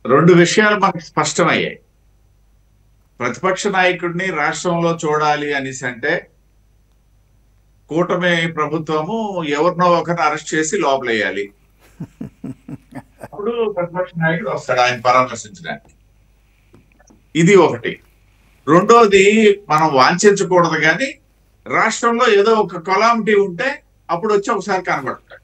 రెండు విషయాలు మనకు స్పష్టమయ్యాయి. ప్రతిపక్ష నాయకుడిని రాష్ట్రంలో చూడాలి అనేసి అంటే కూటమి ప్రభుత్వము ఎవరినో ఒకరిని అరెస్ట్ చేసి లోపలేయాలి. అప్పుడు ప్రతిపక్ష నాయకుడు వస్తాడు ఆయన పరామర్శించడానికి. ఇది ఒకటి. రెండోది మనం వాంఛించకూడదు, కానీ రాష్ట్రంలో ఏదో ఒక కొలామిటీ ఉంటే అప్పుడు వచ్చి ఒకసారి కనబడతాడు.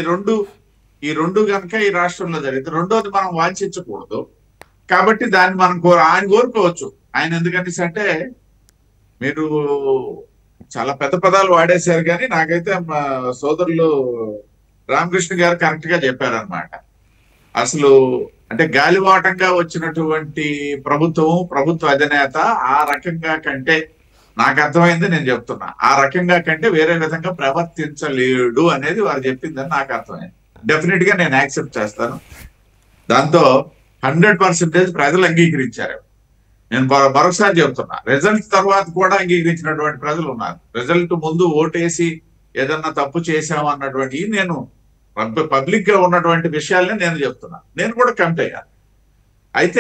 ఈ రెండు కనుక ఈ రాష్ట్రంలో జరిగితే, రెండోది మనం వాంఛించకూడదు. కాబట్టి దాన్ని మనం ఆయన కోరుకోవచ్చు. ఆయన ఎందుకనేసి అంటే మీరు చాలా పెద్ద పదాలు వాడేశారు, కానీ నాకైతే మా సోదరులు రామకృష్ణ గారు కరెక్ట్ గా చెప్పారనమాట. అసలు అంటే గాలివాటంగా వచ్చినటువంటి ప్రభుత్వ అధినేత ఆ రకంగా కంటే, నాకు అర్థమైంది నేను చెప్తున్నా, ఆ రకంగా కంటే వేరే విధంగా ప్రవర్తించలేడు అనేది వారు చెప్పిందని నాకు అర్థమైంది. డెఫినెట్ గా నేను యాక్సెప్ట్ చేస్తాను. దాంతో 100% ప్రజలు అంగీకరించారు. నేను మరొకసారి చెప్తున్నా, రిజల్ట్ తర్వాత కూడా అంగీకరించినటువంటి ప్రజలు ఉన్నారు. రిజల్ట్ ముందు ఓటేసి ఏదన్నా తప్పు చేశాము అన్నటువంటి నేను పబ్లిక్ గా ఉన్నటువంటి విషయాలనే నేను చెప్తున్నా. నేను కూడా కమిట్ అయ్యాను. అయితే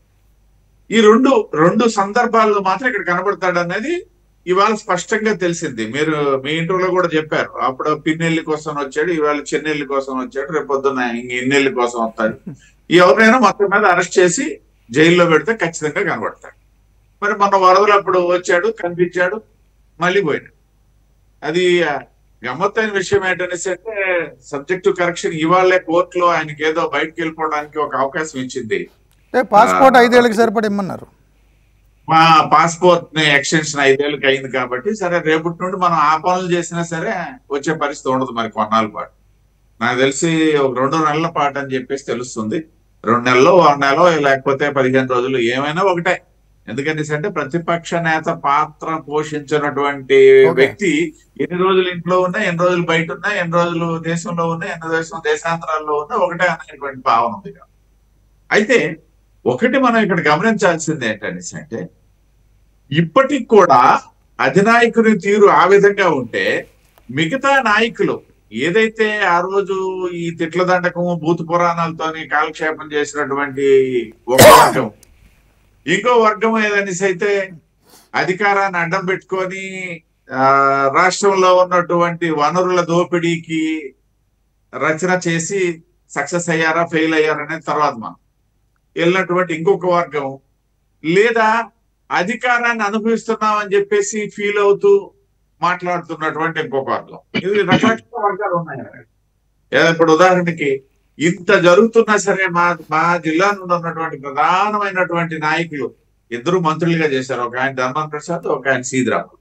ఈ రెండు సందర్భాల్లో మాత్రం ఇక్కడ కనబడతాడు అనేది ఇవాళ స్పష్టంగా తెలిసింది. మీరు మీ ఇంటర్వ్యూలో కూడా చెప్పారు, అప్పుడు పిన్నెల్లి కోసం వచ్చాడు, ఇవాళ చెన్నెల్లి కోసం వచ్చాడు, రేపొద్దున ఇన్నెల్లి కోసం వస్తాడు. ఎవరినైనా మొత్తం మీద అరెస్ట్ చేసి జైల్లో పెడితే ఖచ్చితంగా కనబడతాడు. మరి మొన్న వరదలు అప్పుడు వచ్చాడు, కనిపించాడు, మళ్ళీ పోయాడు. అది గమ్మత్తైన విషయం ఏంటనేసి అంటే సబ్జెక్టు కరెక్షన్ ఇవాళ కోర్టులో ఆయనకి ఏదో బయటకు వెళ్ళిపోవడానికి ఒక అవకాశం ఇచ్చింది. పాస్పోర్ట్ 5 ఏళ్ళకి సరిపడి ఇమ్మన్నారు. మా పాస్పోర్ట్ ని ఎక్స్టెన్షన్ 5 ఏళ్ళకి అయింది కాబట్టి సరే రేపటి నుండి మనం ఆ పనులు చేసినా సరే వచ్చే పరిస్థితి ఉండదు మరి కొన్నాళ్ళ పాటు. నాకు తెలిసి ఒక 2 నెలల పాటు అని చెప్పేసి తెలుస్తుంది. 2 నెలలు 1 నెల లేకపోతే 15 రోజులు ఏమైనా ఒకటే. ఎందుకంటే ప్రతిపక్ష నేత పాత్ర పోషించినటువంటి వ్యక్తి ఎన్ని రోజులు ఇంట్లో ఉన్నా, ఎన్ని రోజులు బయట ఉన్నా, ఎన్ని రోజులు దేశంలో ఉన్నా, ఎన్ని దేశాంతరాల్లో ఉన్నా ఒకటే అనేటువంటి భావన ఉంది. అయితే ఒకటి మనం ఇక్కడ గమనించాల్సింది ఏంటంటే ఇప్పటికి కూడా అధినాయకుని తీరు ఆ విధంగా ఉంటే మిగతా నాయకులు ఏదైతే ఆ రోజు ఈ తిట్ల దండకము భూత పురాణాలతోని కాలక్షేపం చేసినటువంటి ఒక వర్గం, ఇంకో వర్గం ఏదనేసి అయితే అధికారాన్ని అడ్డం పెట్టుకొని రాష్ట్రంలో ఉన్నటువంటి వనరుల దోపిడీకి రచన చేసి సక్సెస్ అయ్యారా ఫెయిల్ అయ్యారనేది తర్వాత మనం వెళ్ళినటువంటి ఇంకొక వర్గం, లేదా అధికారాన్ని అనుభవిస్తున్నామని చెప్పేసి ఫీల్ అవుతూ మాట్లాడుతున్నటువంటి ఇంకొక వర్గం. ఇది రకరకాల వర్గాలు ఉన్నాయి. ఇప్పుడు ఉదాహరణకి ఇంత జరుగుతున్నా సరే మా జిల్లా నుండి ఉన్నటువంటి ప్రధానమైనటువంటి నాయకులు 2 మంత్రులుగా చేశారు. ఒక ఆయన ధర్మాన ప్రసాద్, ఒక ఆయన సీదిరాము.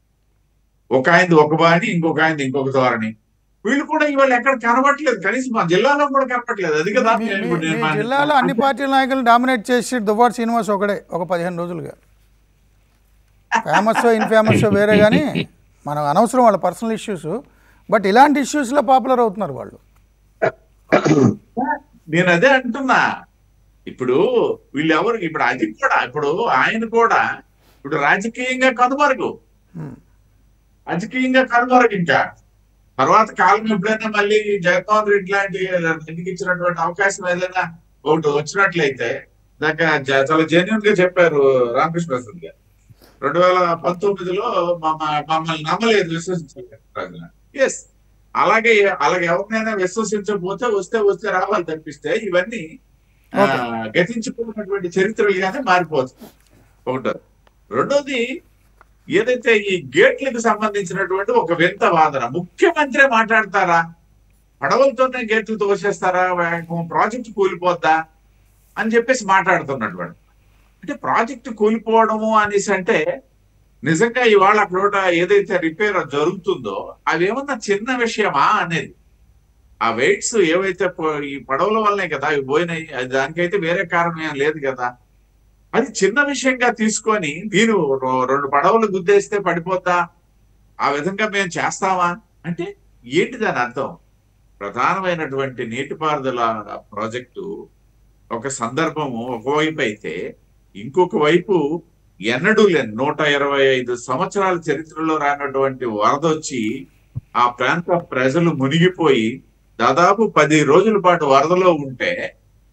ఒక ఆయనది ఒక బాణి, ఇంకొక ఆయనది ఇంకొక ధోరణి. వీళ్ళు కూడా ఇవాళ ఎక్కడ కనబట్టలేదు, కనీసం మా జిల్లాలో కూడా కనబట్టలేదు. అది కదా జిల్లాలో అన్ని పార్టీల నాయకులు డామినేట్ చేసి దువ్వాడ శ్రీనివాస్ ఒకడే ఒక 15 రోజులుగా. ఫేమస్ ఇన్ఫేమస్ వేరే, కానీ మనం అనవసరం వాళ్ళ పర్సనల్ ఇష్యూస్. బట్ ఇలాంటి ఇష్యూస్లో పాపులర్ అవుతున్నారు వాళ్ళు. నేను అదే అంటున్నా. ఇప్పుడు వీళ్ళు ఎవరు ఇప్పుడు అది కూడా ఇప్పుడు ఆయన కూడా ఇప్పుడు రాజకీయంగా కనుమరుగు ఇంకా తర్వాత కాలం ఎప్పుడైనా మళ్ళీ జగన్మోహన్ రెడ్డి లాంటి ఇంటికి ఇచ్చినటువంటి అవకాశం ఏదైనా ఒకటి వచ్చినట్లయితే దాకా చాలా జెన్యున్ గా చెప్పారు రామకృష్ణ ప్రసాద్ గారు. 2019లో మమ్మల్ని నమ్మలేదు, విశ్వసించలేదు. ఎస్, అలాగే ఎవరినైనా విశ్వసించకపోతే వస్తే రావాలి తప్పిస్తే ఇవన్నీ గతించిపోయినటువంటి చరిత్రలుగానే మారిపోతుంది. ఒకటో. రెండోది, ఏదైతే ఈ గేట్లకు సంబంధించినటువంటి ఒక వింత వాదన, ముఖ్యమంత్రి మాట్లాడతారా, పడవలతోనే గేట్లు తోసేస్తారా, ప్రాజెక్టు కూలిపోద్దా అని చెప్పేసి మాట్లాడుతున్నటువంటి. అంటే ప్రాజెక్టు కూలిపోవడము అనేసి అంటే నిజంగా ఇవాళ అక్కడ ఏదైతే రిపేర్ జరుగుతుందో అవేమన్నా చిన్న విషయమా అనేది. ఆ వెయిట్స్ ఏవైతే ఈ పడవల వల్లనే కదా అవి పోయినాయి, దానికైతే వేరే కారణం ఏం లేదు కదా. అది చిన్న విషయంగా తీసుకొని నేను 2 పడవలు గుద్దేస్తే పడిపోతా, ఆ విధంగా మేము చేస్తామా అంటే ఏంటి దాని అర్థం? ప్రధానమైనటువంటి నీటిపారుదల ప్రాజెక్టు ఒక సందర్భము ఒకవైపు అయితే, ఇంకొక వైపు ఎన్నడూ లేని 125 సంవత్సరాల చరిత్రలో రానటువంటి వరద వచ్చి ఆ ప్రాంత ప్రజలు మునిగిపోయి దాదాపు 10 రోజుల పాటు వరదలో ఉంటే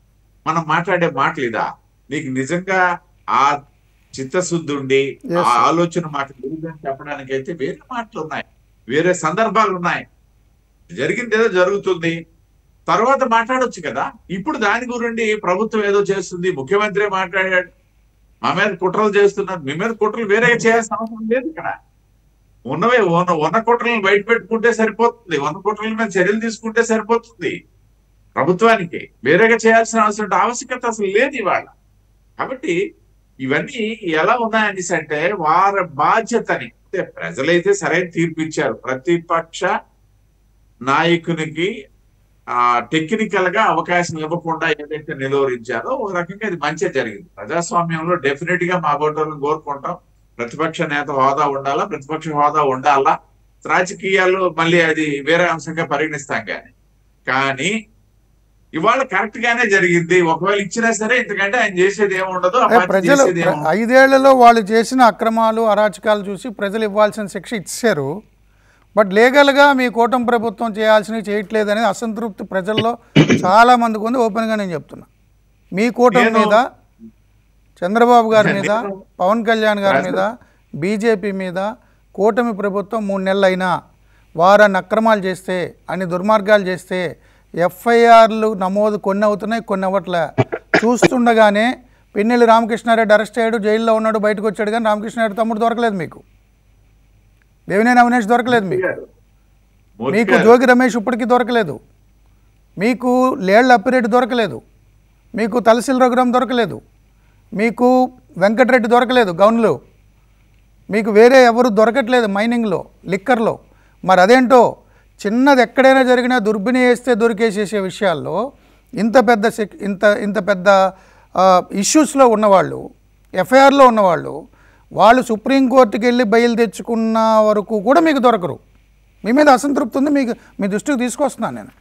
మనం మాట్లాడే మాటలు ఇదా? నీకు నిజంగా ఆ చిత్తశుద్ధి ఉండి ఆ ఆలోచన మాకు లేదని చెప్పడానికి అయితే వేరే మాటలు ఉన్నాయి, వేరే సందర్భాలు ఉన్నాయి. జరిగింది ఏదో జరుగుతుంది, తర్వాత మాట్లాడొచ్చు కదా. ఇప్పుడు దాని గురించి ప్రభుత్వం ఏదో చేస్తుంది, ముఖ్యమంత్రి మాట్లాడాడు, మా మీద కుట్రలు చేస్తున్నారు. మీ మీద కుట్రలు వేరేగా చేయాల్సిన అవసరం లేదు. ఇక్కడ ఉన్నవే ఉన్న కుట్రలను బయట పెట్టుకుంటే సరిపోతుంది, ఉన్న కుట్రల మీద చర్యలు తీసుకుంటే సరిపోతుంది. ప్రభుత్వానికి వేరేగా చేయాల్సిన ఆవశ్యకత అసలు లేదు ఇవాళ. కాబట్టి ఇవన్నీ ఎలా ఉన్నాయనేసి అంటే వారి బాధ్యతని, ప్రజలైతే సరైన తీర్పు ఇచ్చారు. ప్రతిపక్ష నాయకునికి టెక్నికల్ గా అవకాశం ఇవ్వకుండా ఏదైతే నిలువరించారో ఒక రకంగా ఇది మంచి జరిగింది. ప్రజాస్వామ్యంలో డెఫినెట్ గా మా బోటోళ్ళని కోరుకుంటాం, ప్రతిపక్ష నేత హోదా ఉండాలా, ప్రతిపక్ష హోదా ఉండాలా. రాజకీయాలు మళ్ళీ అది వేరే అంశంగా పరిగణిస్తాం. కానీ ఇవాళ కరెక్ట్ గానే జరిగింది. ఒకవేళ ఇచ్చినా సరే ఇంతకంటే ఆయన చేసేది ఏముండదు. ప్రజలు 5 ఏళ్లలో వాళ్ళు చేసిన అక్రమాలు అరాచకాలు చూసి ప్రజలు ఇవ్వాల్సిన శిక్ష ఇచ్చారు. బట్ లీగల్గా మీ కూటమి ప్రభుత్వం చేయాల్సినవి చేయట్లేదు అనేది అసంతృప్తి ప్రజల్లో చాలా మందికి ఉంది. ఓపెన్గా నేను చెప్తున్నా, మీ కూటమి మీద, చంద్రబాబు గారి మీద, పవన్ కళ్యాణ్ గారి మీద, బీజేపీ మీద కూటమి ప్రభుత్వం 3 నెలలు అయినా వారన్ని అక్రమాలు చేస్తే, అన్ని దుర్మార్గాలు చేస్తే ఎఫ్ఐఆర్లు నమోదు కొన్ని అవుతున్నాయి, కొన్ని అవ్వట్లే. చూస్తుండగానే పిన్నెల్లి రామకృష్ణారెడ్డి అరెస్ట్ అయ్యాడు, జైల్లో ఉన్నాడు, బయటకు వచ్చాడు. కానీ రామకృష్ణారెడ్డి తమ్ముడు దొరకలేదు మీకు, దేవినేని అవినేష్ దొరకలేదు మీకు జోగి రమేష్ ఇప్పటికీ దొరకలేదు, మీకు లేళ్ల అప్పిరెడ్డి దొరకలేదు, మీకు తలసిల్ రఘురాం దొరకలేదు, మీకు వెంకటరెడ్డి దొరకలేదు గౌన్లో, మీకు వేరే ఎవరు దొరకట్లేదు మైనింగ్లో, లిక్కర్లో. మరి అదేంటో చిన్నది ఎక్కడైనా జరిగినా దుర్బిని వేస్తే దొరికేసేసే విషయాల్లో ఇంత పెద్ద ఇష్యూస్లో ఉన్నవాళ్ళు, ఎఫ్ఐఆర్లో ఉన్నవాళ్ళు, వాళ్ళు సుప్రీంకోర్టుకి వెళ్ళి బయలు తెచ్చుకున్న వరకు కూడా మీకు దొరకరు. మీ మీద అసంతృప్తి ఉంది, మీ దృష్టికి తీసుకొస్తున్నాను నేను.